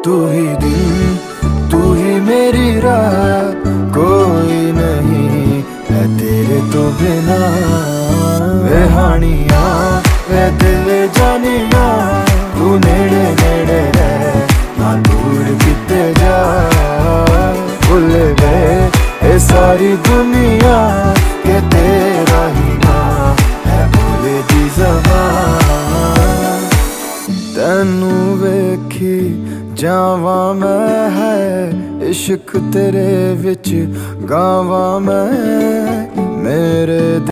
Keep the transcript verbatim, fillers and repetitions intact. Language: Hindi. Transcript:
तू ही दिन, तू ही मेरी राह, कोई नहीं है तेरे तो बिना। वे हानिया वे दिल जानिया, तू नेड़े नेड़े रह ना दूर किते जा। भूल गए ये सारी दुनिया के तेरा ही ना है भूले दी ज़बान। तैनू वेखी जावा मैं है इश्क तेरे विच गावा मैं, मेरे